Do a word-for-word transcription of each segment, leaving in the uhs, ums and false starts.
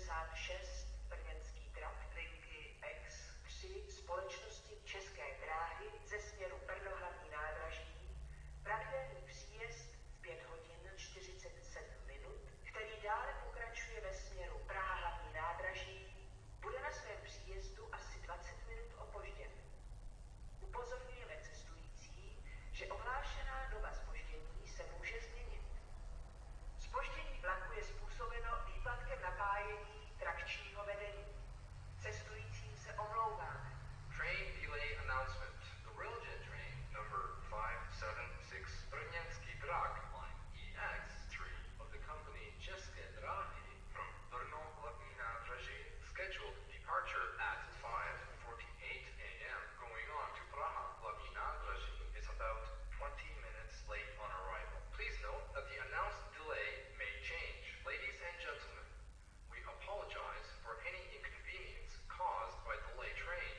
sedmdesát šest brněnský trakt linky X tři společnosti České dráhy ze směru Brno hlavní nádraží, pravidelný příjezd v pět hodin čtyřicet sedm minut, který dále pokračuje ve směru Praha hlavní nádraží, bude na svém příjezdu asi dvacet minut opožděn. Upozorňujeme cestující, že ohlášená doba zpoždění se může změnit. Zpoždění vlaku je způsobeno výpadkem napájení trakčního vedení. Cestujícím se omlouváme. Train delay announcement. The Railjet train number five seven six Brněnský trakt line E X three of the company České dráhy from Brno hlavní nádraží scheduled departure at five forty-eight a m going on to Praha hlavní nádraží is about twenty minutes late on arrival. Please note that the announced delay may change. Ladies and gentlemen, we apologize for any inconvenience caused by the late train.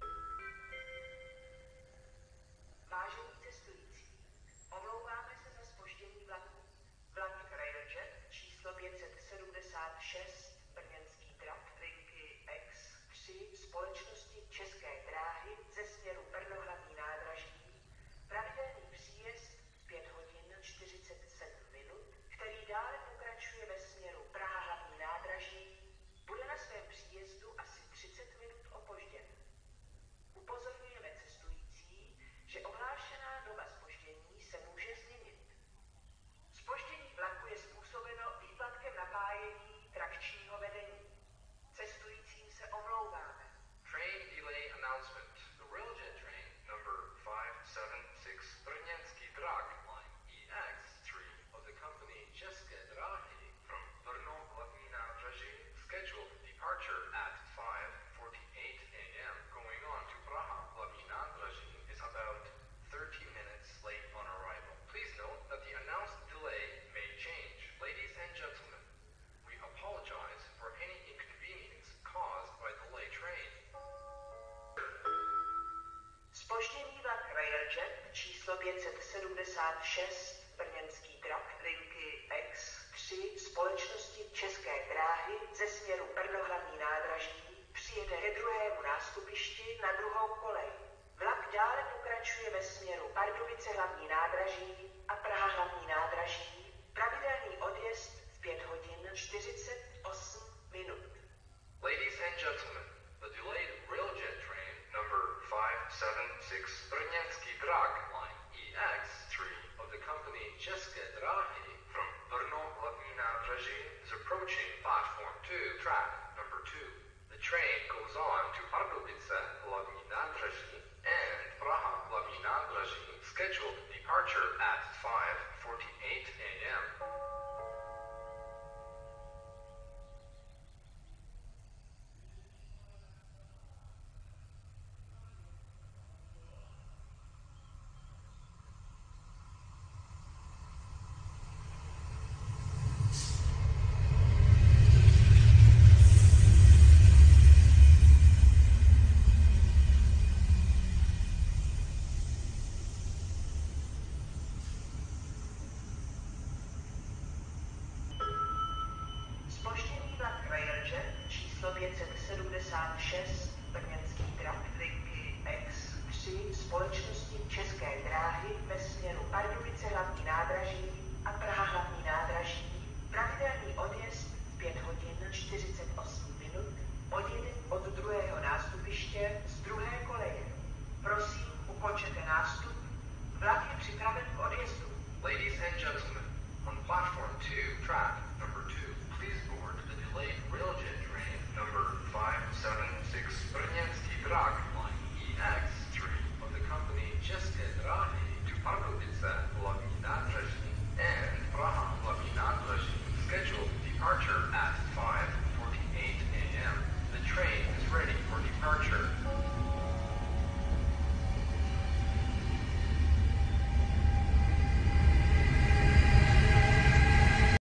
Vážení cestující, omlouváme se za zpoždění vlaku. Vlak Railjet číslo pět set sedmdesát šest brněnský trakt linky X tři společnosti České dráhy ze směru Brno hlavní nádraží, pravidelný příjezd v pět hodin čtyřicet sedm minut, který dále pokračuje ve směru Praha hlavní nádraží, bude na svém příjezdu asi třicet minut opožděn. Upozorňujeme cestující, že ohlášená doba zpoždění se může změnit. Zpoždění vlaku je způsobeno výpadkem napájení trakčního vedení. Cestujícím se omlouváme. Train delay announcement. The Railjet train number five seven six Brněnský trakt line E X three of the company České dráhy from Brno hlavní nádraží scheduled departure at five forty-eight a m going on to Praha hlavní nádraží is about thirty minutes late on arrival. Please note that the announced delay may change. Ladies and gentlemen, we apologize for any inconvenience caused by the late train. Zpožděný vlak Railjet číslo pět set sedmdesát šest brněnský trakt linky X tři společnosti České dráhy ze směru Brno hlavní nádraží přijede ke druhému nástupišti na druhou kolej. Vlak dále pokračuje ve směru Pardubice hlavní nádraží a Praha hlavní nádraží, pravidelný odjezd v pět hodin čtyřicet osm minut. Ladies and gentlemen, the delayed Railjet train number five seven six Brněnský trakt line E X three of the company České dráhy from Brno hlavní nádraží is approaching platform two, track number two. The train goes on to Pardubice hlavní nádraží and Praha hlavní nádraží, scheduled departure at five forty-eight a m Zpožděný vlak Railjet číslo pět set sedmdesát šest brněnský trakt linky X tři společnosti České dráhy ve směru Pardubice